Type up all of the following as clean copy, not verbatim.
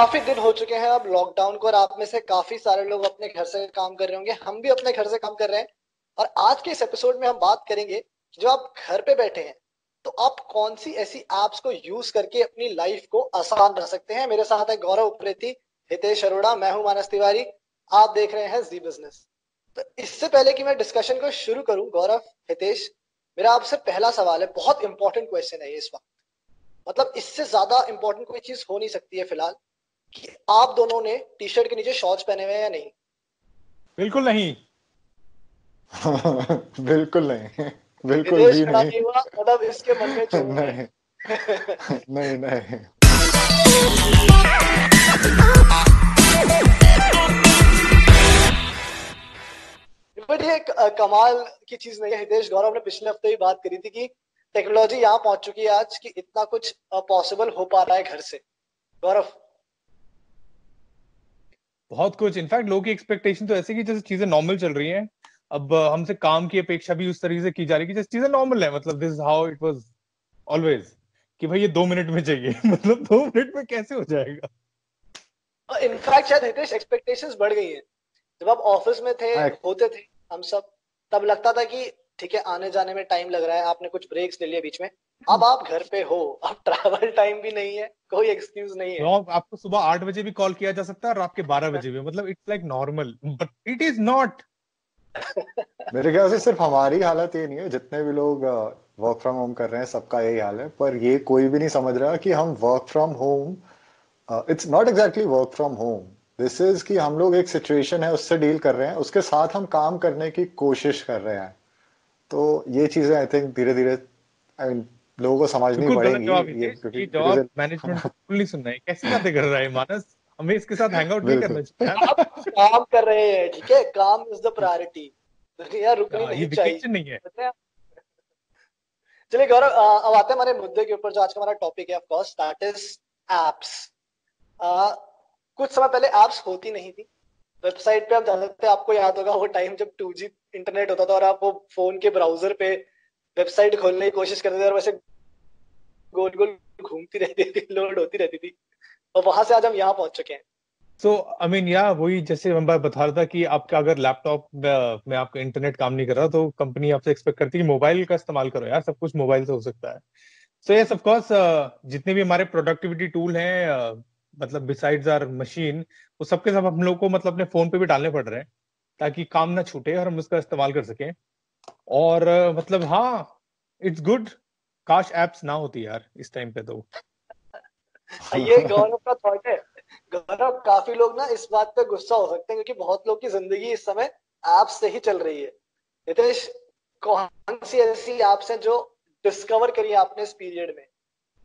काफी दिन हो चुके हैं अब लॉकडाउन को और आप में से काफी सारे लोग अपने घर से काम कर रहे होंगे। हम भी अपने घर से काम कर रहे हैं और आज के इस एपिसोड में हम बात करेंगे जो आप घर पे बैठे हैं तो आप कौन सी ऐसी एप्स को यूज करके अपनी लाइफ को आसान बना सकते हैं। मेरे साथ है गौरव उप्रेती, हितेश अरोड़ा, मैं हूं मानस तिवारी। आप देख रहे हैं जी बिजनेस। तो इससे पहले कि मैं डिस्कशन को शुरू करूं, गौरव, हितेश, मेरा आपसे पहला सवाल है, बहुत इंपॉर्टेंट क्वेश्चन है ये इस वक्त। मतलब इससे ज्यादा इंपॉर्टेंट कोई चीज हो नहीं सकती है फिलहाल कि आप दोनों ने टी शर्ट के नीचे शॉर्ट्स पहने हुए हैं या नहीं। बिल्कुल नहीं। बिल्कुल नहीं। बिल्कुल विदेश भी खड़ा नहीं। नहीं हुआ, मतलब इसके मन में चोर है। नहीं नहीं नहीं। बट ये कमाल की चीज नहीं है हितेश। गौरव ने पिछले हफ्ते ही बात करी थी कि टेक्नोलॉजी यहाँ पहुंच चुकी है आज कि इतना कुछ पॉसिबल हो पा रहा है घर से। गौरव, बहुत कुछ, इनफैक्ट लोगों की एक्सपेक्टेशन तो ऐसे कि जैसे चीजें नॉर्मल चल रही हैं। अब हमसे काम की अपेक्षा भी उस तरीके से की जा रही है कि जैसे चीजें नॉर्मल है। मतलब this is how it was always कि भाई ये 2 मिनट में चाहिए। मतलब 2 मिनट में कैसे हो जाएगा। इनफैक्ट शायद हितेश एक्सपेक्टेशंस बढ़ गई हैं। जब आप ऑफिस में थे, हाँ, होते थे हम सब, तब लगता था कि ठीक है आने जाने में टाइम लग रहा है, आपने कुछ ब्रेक्स ले लिए बीच में। अब आप घर पे हो, अब ट्रैवल टाइम भी नहीं है, कोई एक्सक्यूज नहीं है। तो आपको सुबह 8 बजे भी कॉल किया जा सकता है और रात के 12 बजे भी। मतलब it's like normal, but it is not. मेरे ख्याल से सिर्फ हमारी हालत ये नहीं है, जितने भी लोग वर्क फ्रॉम होम कर रहे हैं सबका यही हाल है। पर ये कोई भी नहीं समझ रहा कि हम work from home, it's not exactly work from home. This is कि हम लोग एक सिचुएशन है उससे डील कर रहे हैं, उसके साथ हम काम करने की कोशिश कर रहे हैं। तो ये चीजें आई थिंक धीरे धीरे आई मीन लोगों को समझनी बिल्कुल गलत पड़ेंगी। जवाब ये हितेश, क्योंकि ये धीरे जवाब मैनेजमेंट को धीरे बिल्कुल नहीं सुनना है। कैसी बातें कर रहा है मानस। हमें इसके साथ हैंग आउट नहीं बिल्कुल। करना चाहिए आप काम कर रहे हैं, ठीक है, काम इज द प्रायोरिटी, दुनिया रुकनी ये नहीं चाहिए। वेकेशन नहीं है। पता है? चलिए गौरव, अब आते हैं हमारे मुद्दे के ऊपर जो आज का हमारा टॉपिक है, of course that is apps. कुछ समय पहले एप्स होती नहीं थी। वेबसाइट पे आप जाते थे, आपको याद होगा वो टाइम जब 2G इंटरनेट होता था और आप वो फोन के ब्राउजर पे वेबसाइट खोलने की कोशिश करते थे और वैसे गोल गोल घूमती रहती थी, लोड होती रहती थी। और वहां से आज हम यहाँ पहुंच चुके हैं। सो आई मीन या वही जैसे मैं बता रहा था कि आपका अगर लैपटॉप में आपका इंटरनेट काम नहीं कर रहा तो कंपनी आपसे एक्सपेक्ट करती है कि मोबाइल का इस्तेमाल करो यार, सब कुछ मोबाइल से हो सकता है। सो यस ऑफ कोर्स, जितने भी हमारे प्रोडक्टिविटी टूल हैं, मतलब बिसाइड्स आवर मशीन, वो सबके सब हम लोग को मतलब अपने फोन पे भी डालने पड़ रहे हैं ताकि काम ना छूटे और हम उसका इस्तेमाल कर सकें। और मतलब हाँ, इट्स गुड। काश एप्स ना होती यार इस टाइम पे तो। ये गौरव का थॉट है। गौरव, काफी लोग ना इस बात पे गुस्सा हो सकते हैं क्योंकि बहुत लोग की जिंदगी इस समय ऐप्स से ही चल रही है। नितेश, कौन सी ऐसी ऐप्स हैं जो डिस्कवर करी है आपने इस पीरियड में?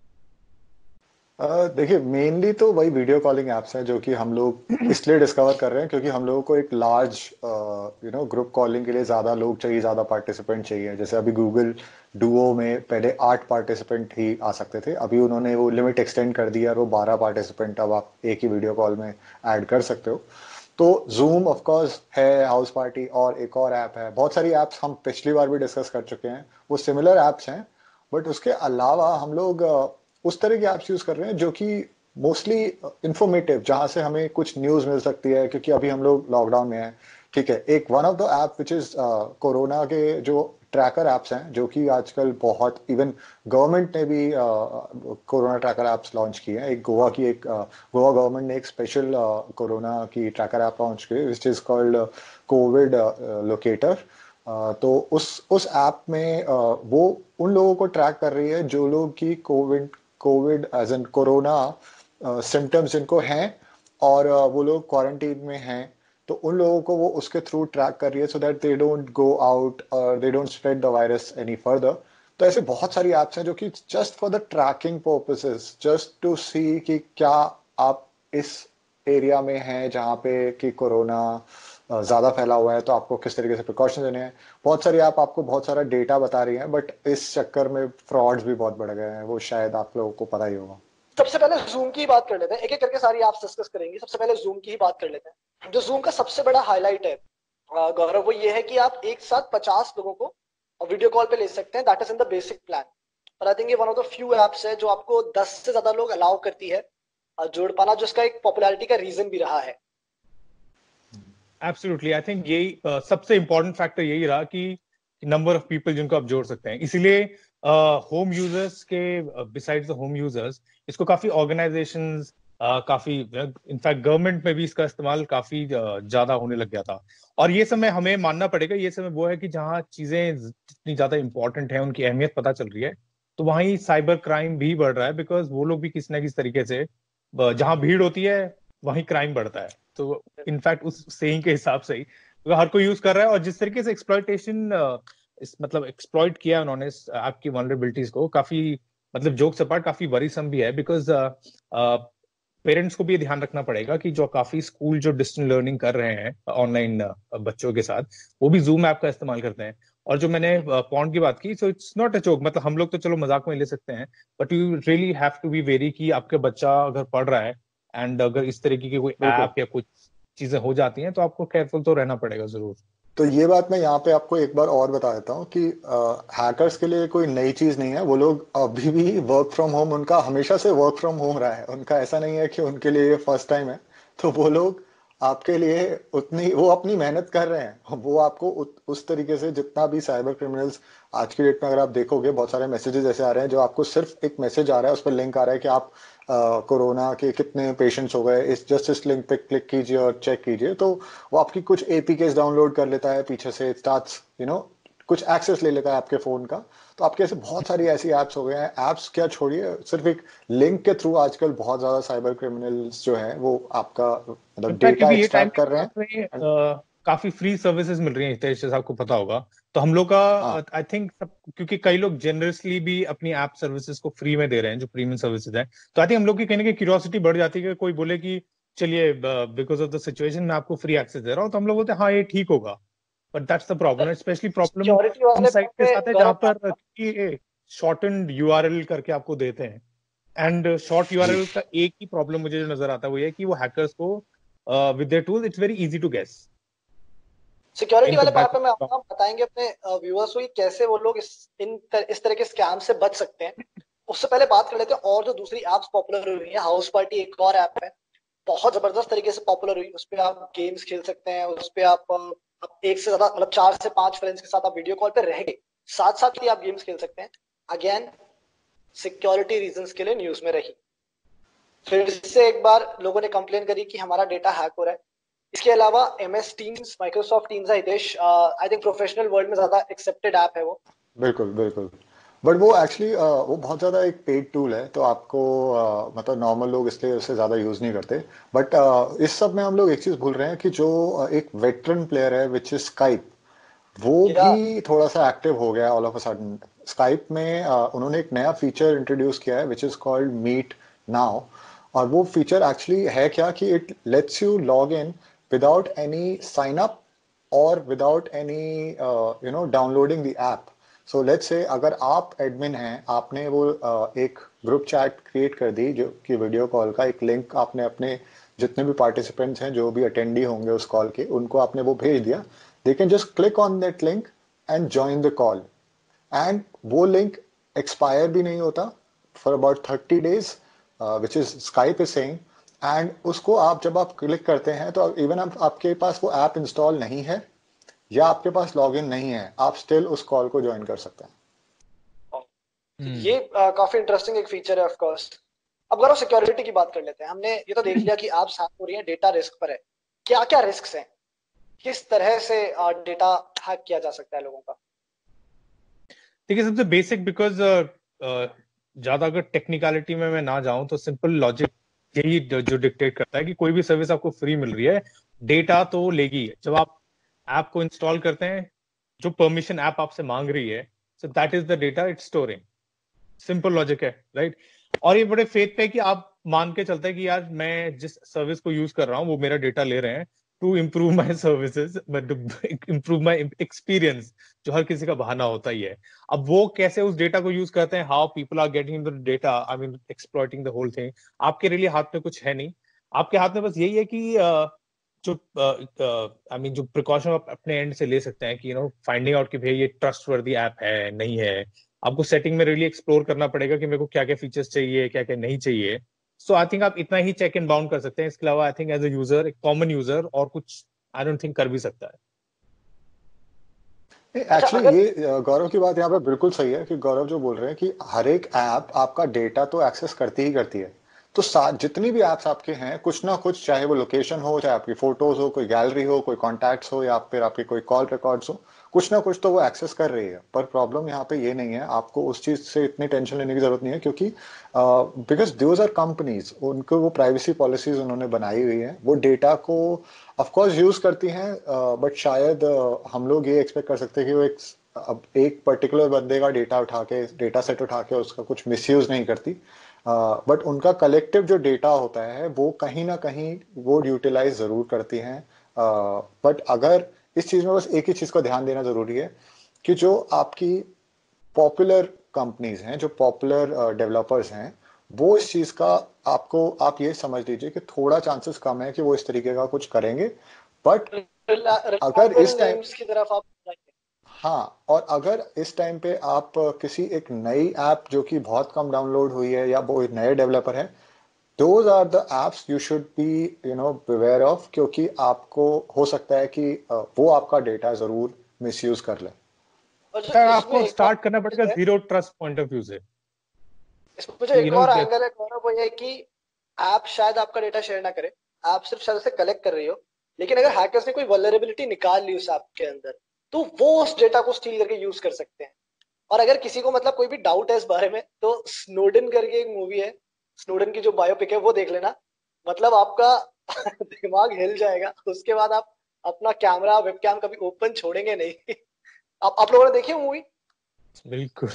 देखिए मेनली तो वही वीडियो कॉलिंग एप्स हैं जो कि हम लोग इसलिए डिस्कवर कर रहे हैं क्योंकि हम लोगों को एक लार्ज ग्रुप कॉलिंग के लिए ज़्यादा लोग चाहिए, ज़्यादा पार्टिसिपेंट चाहिए। जैसे अभी गूगल डुओ में पहले 8 पार्टिसिपेंट ही आ सकते थे, अभी उन्होंने वो लिमिट एक्सटेंड कर दिया और वो 12 पार्टिसिपेंट अब आप एक ही वीडियो कॉल में ऐड कर सकते हो। तो जूम ऑफ कोर्स है, हाउस पार्टी और एक और ऐप है। बहुत सारी ऐप्स हम पिछली बार भी डिस्कस कर चुके हैं, वो सिमिलर ऐप्स हैं। बट उसके अलावा हम लोग उस तरह की ऐप्स यूज कर रहे हैं जो कि मोस्टली इंफॉर्मेटिव, जहां से हमें कुछ न्यूज मिल सकती है, क्योंकि अभी हम लोग लॉकडाउन में हैं। ठीक है, एक one of the app which is corona के जो ट्रैकर ऐप्स हैं, जो कि आजकल बहुत, इवन गवर्नमेंट ने भी कोरोना ट्रैकर ऐप्स लॉन्च किए हैं। एक गोवा की एक गोवा गवर्नमेंट ने एक स्पेशल कोरोना की ट्रैकर ऐप लॉन्च की which is called Covid locator. तो उस ऐप में वो उन लोगों को ट्रैक कर रही है जो लोग की Covid Covid as an corona symptoms जिनको हैं और वो लोग क्वारंटीन में हैं। तो उन लोगों को वो उसके थ्रू ट्रैक कर रही है so that they don't go out और they don't spread the virus any further. तो ऐसे बहुत सारी ऐप्स हैं जो कि just for the tracking purposes, just to see कि क्या आप इस एरिया में हैं जहाँ पे कि कोरोना ज्यादा फैला हुआ है, तो आपको किस तरीके से प्रिकॉशन लेने हैं। बहुत सारी ऐप आपको बहुत सारा डेटा बता रही हैं, बट इस चक्कर में फ्रॉड्स भी बहुत बढ़ गए हैं, वो शायद आप लोगों को पता ही होगा। सबसे पहले जूम की बात कर लेते हैं, एक एक करके सारी ऐप्स डिस्कस करेंगे। सबसे पहले जूम की ही बात कर लेते हैं। जो जूम का सबसे बड़ा हाईलाइट है गौरव, वो ये है कि आप एक साथ 50 लोगों को वीडियो कॉल पे ले सकते हैं। That is in the basic plan. और आई थिंक ये one of the few apps है जो आपको 10 से ज्यादा लोग अलाउ करती है जोड़ पाना, जो इसका एक पॉपुलैरिटी का रीजन भी रहा है। एब्सोल्युटली, आई थिंक यही सबसे इंपॉर्टेंट फैक्टर यही रहा कि नंबर ऑफ पीपल जिनको आप जोड़ सकते हैं। इसीलिए होम यूजर्स के बिसाइड्स द होम यूजर्स इसको काफी ऑर्गेनाइजेशंस, काफी इनफैक्ट गवर्नमेंट में भी इसका इस्तेमाल काफी ज्यादा होने लग गया था। और ये समय हमें मानना पड़ेगा, ये समय वो है कि जहाँ चीजें जितनी ज्यादा इंपॉर्टेंट है, उनकी अहमियत पता चल रही है, तो वहीं साइबर क्राइम भी बढ़ रहा है, बिकॉज वो लोग भी किसी ना किसी तरीके से जहाँ भीड़ होती है वहीं क्राइम बढ़ता है। तो इनफैक्ट उस सेइंग के हिसाब से ही तो हर कोई यूज कर रहा है। और जिस तरीके से एक्सप्लॉयटेशन इस मतलब एक्सप्लॉइट किया उन्होंने आपकी वनरेबिलिटीज को, काफी मतलब जोक्स अपार्ट काफी वरीसम भी है, बिकॉज पेरेंट्स को भी ये ध्यान रखना पड़ेगा कि जो काफी स्कूल जो डिस्टेंस लर्निंग कर रहे हैं ऑनलाइन बच्चों के साथ, वो भी जूम ऐप का इस्तेमाल करते हैं। और जो मैंने पॉन्ड की बात की, so it's not a joke, मतलब हम लोग तो चलो मजाक में ले सकते हैं, but you really have to be very कि आपके बच्चा अगर पढ़ रहा है एंड अगर इस तरीके की कोई बिल्कुल। ऐप या कुछ चीजें हो जाती हैं, तो आपको केयरफुल तो रहना पड़ेगा जरूर। तो ये बात मैं यहाँ पे आपको एक बार और बता देता हूँ कि हैकर्स के लिए कोई नई चीज नहीं है। वो लोग अभी भी वर्क फ्रॉम होम, उनका हमेशा से वर्क फ्रॉम होम रहा है, उनका ऐसा नहीं है कि उनके लिए ये फर्स्ट टाइम है। तो वो लोग आपके लिए उतनी वो अपनी मेहनत कर रहे हैं, वो आपको उस तरीके से जितना भी साइबर क्रिमिनल्स आज की डेट में अगर आप देखोगे, बहुत सारे मैसेजेस ऐसे आ रहे हैं जो आपको सिर्फ एक मैसेज आ रहा है, उस पर लिंक आ रहा है कि आप कोरोना के कितने पेशेंट्स हो गए, इस लिंक पे क्लिक कीजिए और चेक कीजिए। तो वो आपकी कुछ एपीकेस डाउनलोड कर लेता है पीछे से, स्टार्ट्स कुछ एक्सेस ले लेता है आपके फोन का। तो आपके ऐसे बहुत सारी ऐसी एप्स हो गए हैं, एप्स क्या छोड़िए, सिर्फ एक लिंक के थ्रू आजकल बहुत ज्यादा साइबर क्रिमिनल्स जो हैं वो आपका मतलब इनफैक्ट डेटा क्योंकि ये टाइम एक्सट्रैक्ट कर रहे हैं। काफी फ्री सर्विसेज मिल रही हैं हितेश, जैसे आपको पता होगा, तो हम लोग का हाँ, आई थिंक सब, क्योंकि कई लोग जेनरसली भी अपनी ऐप सर्विसेज को फ्री में दे रहे हैं, जो प्रीमियम सर्विसेज हैं, तो आई थिंक हम लोग की कहीं ना कहीं क्यूरियोसिटी बढ़ जाती है कि कोई बोले कि चलिए बिकॉज ऑफ द सिचुएशन मैं आपको फ्री एक्सेस दे रहा हूँ, तो हम लोग बोलते हैं हाँ ये ठीक होगा। But that's the problem, specially problem security उन वाले साइट बात के पे साथ है जहां गौरव मैं पर आपका, शॉर्टन यूआरएल करके आपको देते हैं। And short ji. यूआरएल का एक ही प्रॉब्लम मुझे जो नजर आता है वो ये है कि वो हैकर्स को with their tools it's very easy to guess security इनका वाले पार्ट पे मैं बैकअप। आपको बताएंगे अपने व्यूअर्स को कि कैसे वो लोग इस तरह के स्कैम से बच सकते हैं। उससे पहले बात कर लेते हैं और जो दूसरी एप्स पॉपुलर हुई है। हाउस पार्टी एक और ऐप है, बहुत जबरदस्त तरीके से पॉपुलर हुई। उस पे आप गेम्स खेल सकते हैं, उस पे आप एक से ज्यादा मतलब 4 से 5 फ्रेंड्स के साथ आप वीडियो कॉल पे रह के साथ साथ ही आप गेम्स खेल सकते हैं। अगेन सिक्योरिटी रीजंस के लिए न्यूज में रही। फिर से एक बार लोगों ने कंप्लेन करी कि हमारा डेटा हैक हो रहा है। इसके अलावा MS टीम्स, माइक्रोसॉफ्ट टीम्स है Hitesh, I think professional world में ज्यादा एक्सेप्टेड ऐप है वो। बिल्कुल बिल्कुल। बट वो एक्चुअली वो बहुत ज़्यादा एक पेड टूल है, तो आपको मतलब नॉर्मल लोग इसलिए उसे ज़्यादा यूज़ नहीं करते। बट इस सब में हम लोग एक चीज़ भूल रहे हैं कि जो एक वेटरन प्लेयर है विच इज स्काइप, वो या भी थोड़ा सा एक्टिव हो गया all of a sudden. Skype में उन्होंने एक नया फीचर इंट्रोड्यूस किया है which is called Meet Now. और वो फीचर एक्चुअली है क्या कि it lets you log in without any sign up और without any downloading the app. So let's say अगर आप एडमिन हैं, आपने वो एक ग्रुप चैट क्रिएट कर दी जो कि वीडियो कॉल का एक लिंक आपने अपने जितने भी पार्टिसिपेंट्स हैं, जो भी अटेंडी होंगे उस कॉल के, उनको आपने वो भेज दिया। They can just click on that link and join the call. And वो लिंक एक्सपायर भी नहीं होता for about 30 days, which is Skype is saying. And उसको आप जब आप क्लिक करते हैं तो इवन आपके पास वो ऐप इंस्टॉल नहीं है या आपके पास लॉगिन नहीं है, आप स्टिल उस कॉल को ज्वाइन कर सकते हैं। ये काफी इंटरेस्टिंग एक फीचर है ऑफ कोर्स। अब अगर सिक्योरिटी की बात कर लेते हैं, हमने ये तो देख लिया कि ऐप्स हैक हो रही हैं, डेटा रिस्क पर है। क्या क्या रिस्क हैं, किस तरह से डेटा हैक किया जा सकता है लोगों का? देखिए सबसे बेसिक, बिकॉज ज्यादा अगर टेक्निकलिटी में मैं ना जाऊं, तो सिंपल लॉजिक यही जो डिक्टेट करता है कि कोई भी सर्विस आपको फ्री मिल रही है, डेटा तो लेगी। जब आप ऐप को इंस्टॉल करते हैं, जो परमिशन ऐप आपसे मांग रही है, so that is the data it's storing. Simple logic है, राइट? और ये बड़े फेथ पे है कि आप मान के चलते हैं कि यार मैं जिस सर्विस को यूज कर रहा हूँ वो मेरा डेटा ले रहे हैं to improve my services, improve my experience, जो हर किसी का बहाना होता ही है। अब वो कैसे उस डेटा को यूज करते हैं, how people are getting the data, I mean exploiting the whole thing, आपके लिए हाथ में कुछ है नहीं। आपके हाथ में बस यही है कि जो आई मीन जो प्रिकॉशन आप अपने एंड से ले सकते हैं कि फाइंडिंग आउट कि भाई ये ट्रस्टवर्दी ऐप है नहीं है। आपको सेटिंग में रियली एक्सप्लोर करना पड़ेगा कि मेरे को क्या क्या फीचर्स चाहिए, क्या क्या नहीं चाहिए, सो आई थिंक आप इतना ही चेक एंड बाउंड कर सकते हैं। इसके अलावा I think as a user, एक कॉमन यूजर और कुछ आई डोंट थिंक कर भी सकता है। अच्छा, एक्चुअली अगर ये गौरव की बात यहाँ पे बिल्कुल सही है कि गौरव जो बोल रहे हैं कि हर एक ऐप आपका डेटा तो एक्सेस करती ही करती है। तो जितनी भी ऐप्स आपके हैं कुछ ना कुछ, चाहे वो लोकेशन हो, चाहे आपकी फोटोज हो, कोई गैलरी हो, कोई कॉन्टैक्ट्स हो, या फिर आपके कोई कॉल रिकॉर्ड्स हो, कुछ ना कुछ तो वो एक्सेस कर रही है। पर प्रॉब्लम यहाँ पे ये नहीं है, आपको उस चीज से इतनी टेंशन लेने की जरूरत नहीं है, क्योंकि बिकॉज दोज आर कंपनीज, उनको वो प्राइवेसी पॉलिसीज उन्होंने बनाई हुई है, वो डेटा को ऑफ कोर्स यूज करती हैं। बट शायद हम लोग ये एक्सपेक्ट कर सकते हैं कि वो अब एक पर्टिकुलर बंदे का डेटा उठा के, डेटा सेट उठा के उसका कुछ मिसयूज नहीं करती। बट उनका कलेक्टिव जो डेटा होता है वो कहीं ना कहीं वो यूटिलाइज जरूर करती हैं। बट अगर इस चीज में बस एक ही चीज को ध्यान देना जरूरी है कि जो आपकी पॉपुलर कंपनीज हैं, जो पॉपुलर डेवलपर्स हैं, वो इस चीज का, आपको आप ये समझ लीजिए कि थोड़ा चांसेस कम है कि वो इस तरीके का कुछ करेंगे। बट अगर रिलायबल इस टाइम, नेम्स की तरफ आप जाएंगे। हाँ, और अगर इस टाइम पे आप किसी एक नई ऐप जो कि बहुत कम डाउनलोड हुई है, या वो एक नए डेवलपर है, those are the apps you should be aware of, क्योंकि आपको हो सकता है कि वो आपका डेटा जरूर मिसयूज कर ले। और जो सर इसमें आपको एक और स्टार्ट करना पड़ेगा है, zero trust point of view से। इसमें जो यू एक नो और एंगल है गौरव, वो ये है कि ऐप शायद आपका डेटा शेयर ना करे, आप सिर्फ शायद उसे कलेक्ट कर रही हो, लेकिन अगर हैकर्स ने कोई वल्नरेबिलिटी निकाल ली उस ऐप के अंदर, तो वो उस डेटा को स्टील करके यूज कर सकते हैं। और अगर किसी को मतलब कोई भी डाउट है इस बारे में, तो स्नोडन करके एक मूवी है, स्नोडन की जो बायोपिक है वो देख लेना। मतलब आपका दिमाग हिल जाएगा। उसके बाद आप अपना कैमरा वेबकैम कभी ओपन छोड़ेंगे नहीं। आप लोगों ने देखी मूवी? बिल्कुल।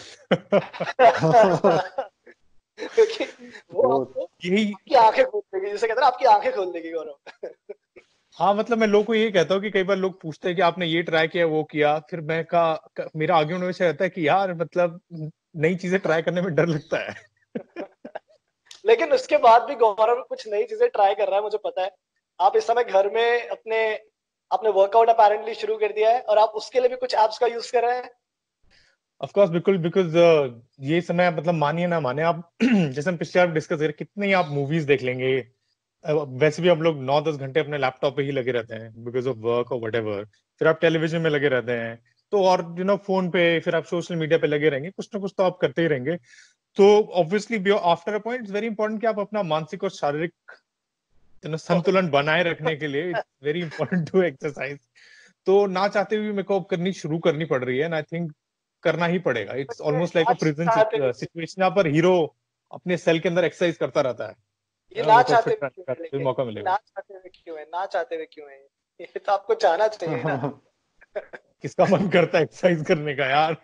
क्योंकि वो वो आपको यही, आपकी आंखें खोल देगी, जैसे कहते हैं ना, आपकी आंखें खोल देगी गौरव। हाँ मतलब मैं लोग को यही कहता हूँ कि कई बार लोग पूछते हैं कि आपने ये ट्राई किया वो किया, फिर मैं मेरा आर्ग्यूमेंट हमेशा रहता है कि यार मतलब नई चीजें ट्राई करने में डर लगता है। लेकिन उसके बाद भी गौरव कुछ नई चीजें ट्राई कर रहा है, मुझे पता है। आप इस समय घर में अपने आपने वर्कआउट अपेरेंटली शुरू कर दिया है, और आप उसके लिए भी कुछ एप्स का यूज कर रहे हैं। ऑफ कोर्स बिल्कुल, बिकॉज ये समय मतलब मानिए ना माने आप जैसे हम पिछले बार डिस्कस करें, कितनी आप मूवीज देख लेंगे। वैसे भी हम लोग 9-10 घंटे अपने लैपटॉप पे ही लगे रहते हैं बिकॉज ऑफ वर्क और व्हाटएवर। फिर आप टेलीविजन में लगे रहते हैं, तो और फोन पे, फिर आप सोशल मीडिया पे लगे रहेंगे, कुछ ना कुछ तो आप करते ही रहेंगे। तो obviously after a point it's very important कि आप अपना मानसिक और शारीरिक संतुलन बनाए रखने के लिए it's very important to exercise. तो ना चाहते हुए मेरे को अब शुरू करनी पड़ रही है, एंड आई थिंक करना ही पड़ेगा। इट्स ऑलमोस्ट लाइक अ ना प्रिजन चाहते हुए सिचुएशन, यहाँ पर हीरो अपने सेल के अंदर एक्सरसाइज करता रहता है। ये ना मेरे को चाहते फिट हुए रहने क्यों का है, भी लेकिन मौका ये मिलेगा। ना चाहते हुए क्यों है, ना चाहते हुए क्यों है, ये तो आपको चाहना चाहिए ना। किसका मन करता है एक्सरसाइज करने का यार।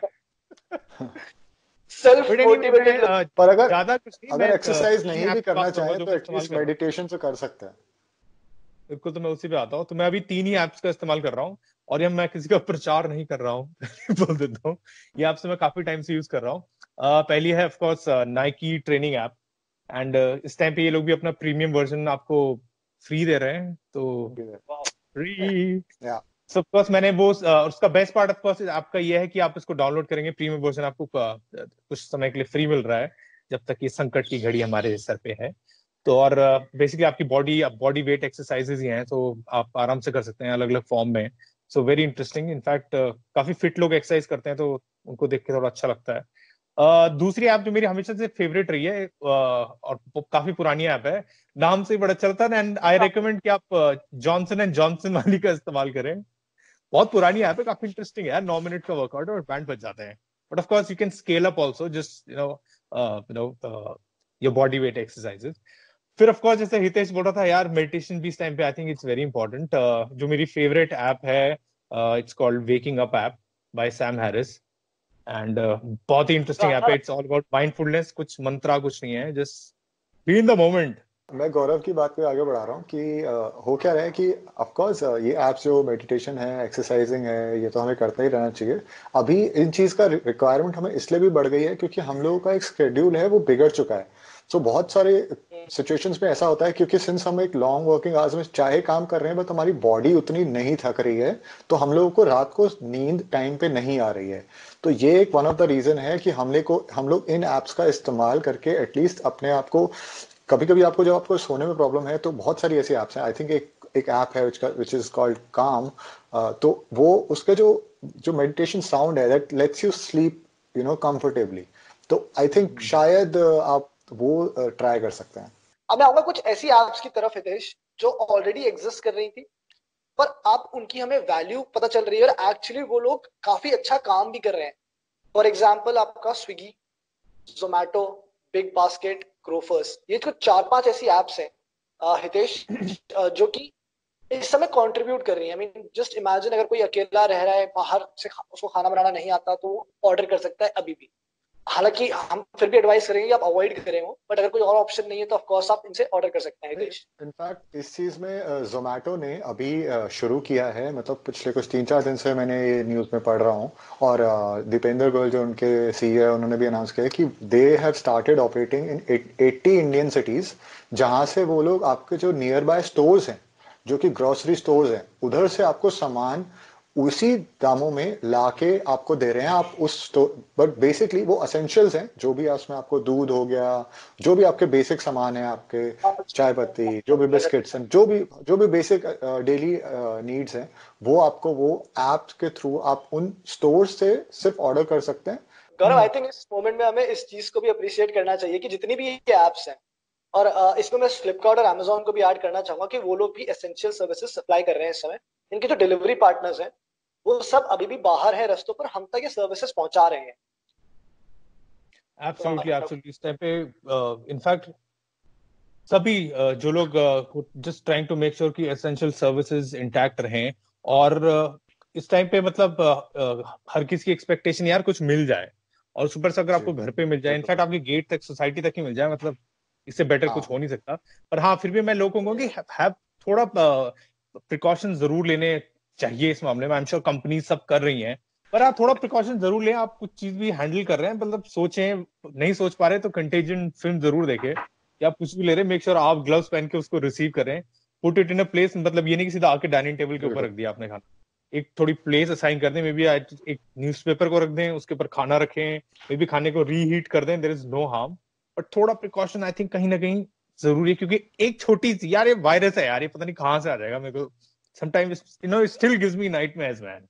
सेल्फ बट एनीवे मोटिवेटेड लोग। मैं पर अगर ज्यादा कुछ नहीं, अगर मैं एक्सरसाइज 3 नहीं भी ऐप्स की करना बात करूंगा चाहें जो तो मैं इस्तेमाल एटलीस्ट कर रहा हूँ। मेडिटेशन से कर सकते हैं। बिल्कुल, तो मैं उसी पे आता हूँ। तो मैं अभी 3 ही ऐप्स का इस्तेमाल कर रहा हूँ, और ये मैं किसी का प्रचार नहीं कर रहा हूँ। बोल देता हूँ, ये ऐप्स मैं काफी टाइम से यूज कर रहा हूँ। पहली है of course Nike training app, and इस टाइम पे ये लोग भी अपना प्रीमियम वर्जन आपको फ्री दे रहे हैं, तो फ्री। या सो ऑफ कोर्स मैंने वो उसका बेस्ट पार्ट ऑफ कोर्स आपका ये है कि आप इसको डाउनलोड करेंगे, प्रीमियम वर्जन आपको कुछ समय के लिए फ्री मिल रहा है, जब तक ये संकट की घड़ी हमारे सर पे है। तो और बेसिकली आपकी बॉडी वेट एक्सरसाइजेज ही हैं, तो आप आराम से कर सकते हैं अलग अलग फॉर्म में। So very interesting. इनफैक्ट काफी फिट लोग एक्सरसाइज करते हैं, तो उनको देख के थोड़ा अच्छा लगता है। दूसरी ऐप जो मेरी हमेशा से फेवरेट रही है, और काफी पुरानी ऐप है, नाम से ही बड़ा चलता है, एंड आई रिकमेंड कि आप जॉनसन एंड जॉनसन वाली का इस्तेमाल करें। बहुत पुरानी ऐप है, काफी इंटरेस्टिंग है यार। 9 मिनट का वर्कआउट है और बैंड बच जाते हैं। But of course you can scale up also, just your body weight exercises. फिर ऑफ कोर्स जैसे हितेश बोल रहा था यार, मेडिटेशन भी इस टाइम पे I think it's very important. जो मेरी फेवरेट ऐप है, it's called waking up app by Sam Harris, and बहुत ही इंटरेस्टिंग ऐप गाना है। इट्स ऑल अबाउट माइंडफुलनेस, कुछ मंत्रा कुछ नहीं है, just be in the moment. मैं गौरव की बात को आगे बढ़ा रहा हूँ कि हो क्या रहा है कि ऑफ कोर्स ये ऐप्स जो मेडिटेशन है, एक्सरसाइजिंग है, ये तो हमें करता ही रहना चाहिए। अभी इन चीज़ का रिक्वायरमेंट हमें इसलिए भी बढ़ गई है क्योंकि हम लोगों का एक शेड्यूल है वो बिगड़ चुका है। सो बहुत सारे सिचुएशंस में ऐसा होता है, क्योंकि सिंस हम एक लॉन्ग वर्किंग आवर्स में चाहे काम कर रहे हैं, बट हमारी बॉडी उतनी नहीं थक रही है, तो हम लोगों को रात को नींद टाइम पे नहीं आ रही है। तो ये एक वन ऑफ द रीजन है कि हम लोग इन एप्स का इस्तेमाल करके एटलीस्ट अपने आप को कभी कभी आपको जब आपको सोने में प्रॉब्लम है तो बहुत सारी ऐसी ऐप्स हैं। आई थिंक एक ऐप है विच इज कॉल्ड काम। तो वो उसके जो जो मेडिटेशन साउंड है that lets you sleep comfortably. तो आई थिंक शायद आप वो ट्राई कर सकते हैं। अब मैं आऊंगा कुछ ऐसी एप्स की तरफ हितेश जो ऑलरेडी एग्जिस्ट कर रही थी, पर आप उनकी हमें वैल्यू पता चल रही है और एक्चुअली वो लोग काफी अच्छा काम भी कर रहे हैं। फॉर एग्जाम्पल आपका स्विगी, जोमैटो, बिग बास्केट, ग्रोफर्स, ये जो 4-5 ऐसी एप्स हैं हितेश, जो कि इस समय कंट्रीब्यूट कर रही है। आई मीन जस्ट इमेजिन, अगर कोई अकेला रह रहा है बाहर से, उसको खाना बनाना नहीं आता, तो ऑर्डर कर सकता है अभी भी। हालांकि हम फिर भी एडवाइस करेंगे आप अवॉइड करें वो, बट अगर कोई और ऑप्शन नहीं है तो ऑफ कोर्स आप इनसे ऑर्डर कर सकते हैं हितेश। इनफैक्ट इस चीज में जोमेटो ने अभी शुरू किया है। मतलब पिछले कुछ 3-4 दिन से मैंने ये न्यूज में पढ़ रहा हूँ। और दीपेंद्र गोयल जो उनके सीईओ है उन्होंने भी अनाउंस किया कि they have started operating in 80 Indian cities, जहां से वो लोग आपके जो नियर बाय स्टोर्स हैं, जो कि ग्रोसरी स्टोर्स हैं, उधर से आपको सामान उसी दामों में लाके आपको दे रहे हैं। आप उस स्टोर, बट बेसिकली वो असेंशियल्स हैं, जो भी उसमें आपको दूध हो गया, जो भी आपके बेसिक सामान है, आपके चाय पत्ती, जो भी बिस्किट्स हैं, जो भी बेसिक डेली नीड्स हैं, वो आपको वो ऐप के थ्रू आप उन स्टोर से सिर्फ ऑर्डर कर सकते हैं। गौरव, आई थिंक इस मोमेंट में हमें इस चीज को भी अप्रिशिएट करना चाहिए कि जितनी भी ये एप्स हैं, और इसमें मैं फ्लिपकार्ट और अमेजोन को भी ऐड करना चाहूंगा कि वो लोग भी एसेंशियल सर्विसेज सप्लाई कर रहे हैं इस समय। इनके जो डिलीवरी पार्टनर्स हैं वो सब अभी भी बाहर हैं रस्तों पर, हम तक ये सर्विसेज पहुंचा रहे हैं। Absolutely absolutely. इस टाइम पे इनफैक्ट सभी जो लोग just trying to make sure कि एसेंशियल सर्विसेज इंटैक्ट रहें, और इस टाइम पे मतलब हर किसी की एक्सपेक्टेशन यार कुछ मिल जाए, और सुपर से अगर जी आपको घर पे मिल जाए, बिल्कुल। इनफैक्ट आपके गेट तक, सोसाइटी तक ही मिल जाए, मतलब इससे बेटर कुछ हाँ हो नहीं सकता। पर हाँ, फिर भी मैं लोगों को कि have थोड़ा प्रिकॉशन जरूर लेने चाहिए इस मामले में। आई एम श्योर कंपनी सब कर रही हैं, पर आप थोड़ा प्रिकॉशन जरूर लें। आप कुछ चीज भी हैंडल कर रहे हैं, मतलब सोचें, नहीं सोच पा रहे तो कंटेजियन फिल्म जरूर देखें। या आप कुछ भी ले रहे हैं, मेक श्योर आप ग्लव्स पहन के उसको रिसीव करें। Put it in a place, मतलब ये नहीं कि सीधा आके डाइनिंग टेबल के ऊपर बिल्कुल। रख दिया आपने खाना। एक थोड़ी प्लेस असाइन कर दें, मे बी एक न्यूज़पेपर को रख दें, उसके ऊपर खाना रखें, मे बी खाने को रीहीट कर दें, there is no harm. But थोड़ा प्रिकॉशन आई थिंक कहीं ना कहीं जरूरी है, क्योंकि एक छोटी सी यार ये वायरस है यार, ये पता नहीं कहाँ से आ जाएगा। मेरे को sometimes it still gives me nightmares man.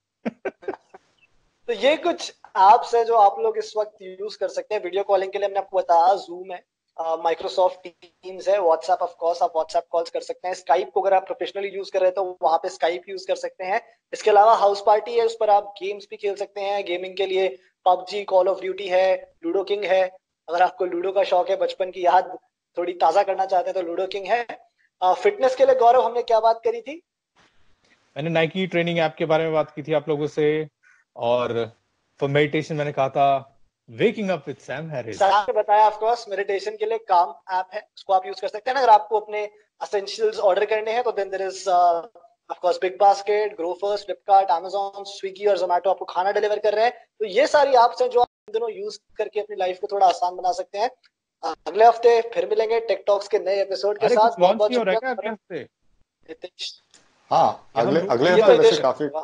तो ये कुछ एप्स है जो आप लोग इस वक्त यूज कर सकते हैं वीडियो कॉलिंग के लिए। हमने आपको बताया जूम है, माइक्रोसॉफ्ट टीम्स है, व्हाट्सएप, ऑफ कोर्स आप व्हाट्सएप कॉल्स कर सकते हैं। स्काइप को अगर आप प्रोफेशनली यूज कर रहे हैं तो वहां पे स्काइप यूज कर सकते हैं। इसके अलावा हाउस पार्टी है, उस पर आप गेम्स भी खेल सकते हैं। गेमिंग के लिए पबजी, कॉल ऑफ ड्यूटी है, लूडो किंग है। अगर आपको लूडो का शौक है, बचपन की याद थोड़ी ताजा करना चाहते हैं, तो लूडो किंग है। फिटनेस के लिए गौरव हमने क्या बात करी थी? मैंने नाइकी ट्रेनिंग ऐप के बारे में बात की थी आप लोगों से, और फॉर मेडिटेशन मैंने कहा था waking up with Sam Harris. Sir आपने बताया ऑफ कोर्स मेडिटेशन के लिए काम ऐप है, उसको आप यूज कर सकते हैं ना। अगर आपको अपने एसेंशियल्स ऑर्डर करने हैं तो then there is of course Big Basket, Grofers, Flipkart, Amazon, Swiggy और जोमेटो आपको खाना डिलीवर कर रहे हैं। तो ये सारी ऐप्स हैं जो आप इन दोनों यूज करके अपनी लाइफ को थोड़ा आसान बना सकते हैं। अगले हफ्ते फिर मिलेंगे टेक टॉक्स के नए एपिसोड के अरे साथ। कुछ बहुत लॉन्च बहुत नहीं हो रहा है शुक्रिया क्या अगले गौरव, हफ्ते? हितेश। हाँ, या हम अगले लोग अगले ये हफ्ते तो वैसे हितेश काफी। होगा।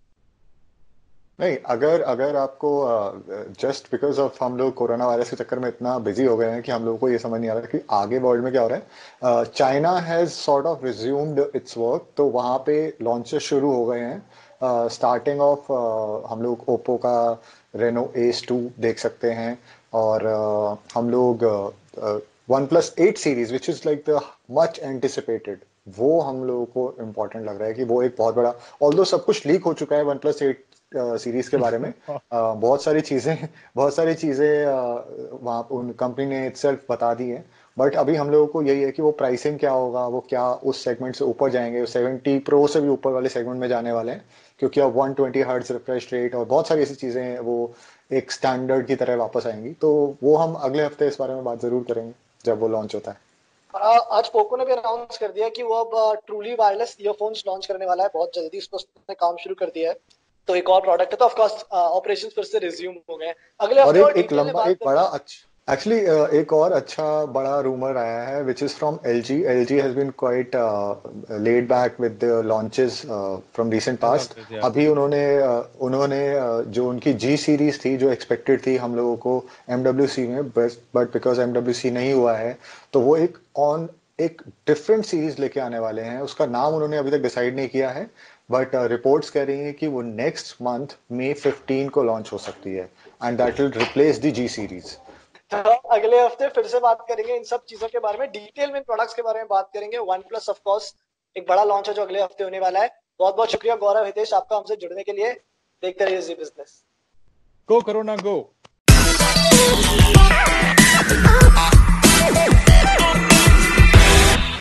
नहीं, अगर अगर आपको जस्ट बिकॉज ऑफ हम लोग कोरोना वायरस के चक्कर में इतना बिजी हो गए हैं कि हम लोगों को ये समझ नहीं आ रहा कि आगे वर्ल्ड में क्या हो रहा है। China has sort of resumed its work, तो वहाँ पे लॉन्चेस शुरू हो गए हैं। स्टार्टिंग ऑफ हम लोग ओप्पो का रेनो एस 2 देख सकते हैं। और हम लोग one plus 8 series which is like the much anticipated, वो हम लोगों को इम्पोर्टेंट लग रहा है कि वो एक बहुत बड़ा, ऑल्दो सब कुछ लीक हो चुका है वन प्लस 8 सीरीज के बारे में। बहुत सारी चीजें वहाँ उन कंपनी ने इटसेल्फ बता दी है। बट अभी हम लोगों को यही है कि वो प्राइसिंग क्या होगा, वो क्या उस सेगमेंट से ऊपर जाएंगे, 70 प्रो से भी ऊपर वाले सेगमेंट में जाने वाले हैं, क्योंकि अब 120 हर्ट्ज रिफ्रेश रेट और बहुत सारी ऐसी चीजें हैं, वो एक स्टैंडर्ड की तरह वापस आएंगी। तो वो हम अगले हफ्ते इस बारे में बात जरूर करेंगे जब वो लॉन्च होता है। आज पोको ने भी अनाउंस कर दिया कि वो अब ट्रूली वायरलेस ईयरफोन्स लॉन्च करने वाला है बहुत जल्दी। उस पर उसने काम शुरू कर दिया है, तो एक और प्रोडक्ट है। तो ऑफ कोर्स ऑपरेशंस फिर से रिज्यूम हो गए हैं। अगले और हफ्ते और एक डिटेल में लंबा, बात एक बड़ा करेंगे। एक्चुअली एक और अच्छा बड़ा रूमर आया है which is from LG. LG has been quite laid back with the launches from recent past. अभी उन्होंने जो उनकी जी सीरीज थी जो एक्सपेक्टेड थी हम लोगों को एमडब्ल्यूसी में, बट बिकॉज एमडब्ल्यूसी नहीं हुआ है तो वो एक डिफरेंट सीरीज लेके आने वाले हैं. उसका नाम उन्होंने अभी तक डिसाइड नहीं किया है, बट रिपोर्ट्स कह रही हैं कि वो नेक्स्ट मंथ May 15 को लॉन्च हो सकती है, and that will replace the G series. तो अगले हफ्ते फिर से बात करेंगे इन सब चीजों के बारे में, डिटेल में प्रोडक्ट्स के बारे में बात करेंगे. वन प्लस ऑफ कोर्स एक बड़ा लॉन्च है जो अगले हफ्ते होने वाला है. बहुत बहुत शुक्रिया गौरव, हितेश आपका हमसे जुड़ने के लिए. देखते रहिए जी बिजनेस. गो करो ना गो.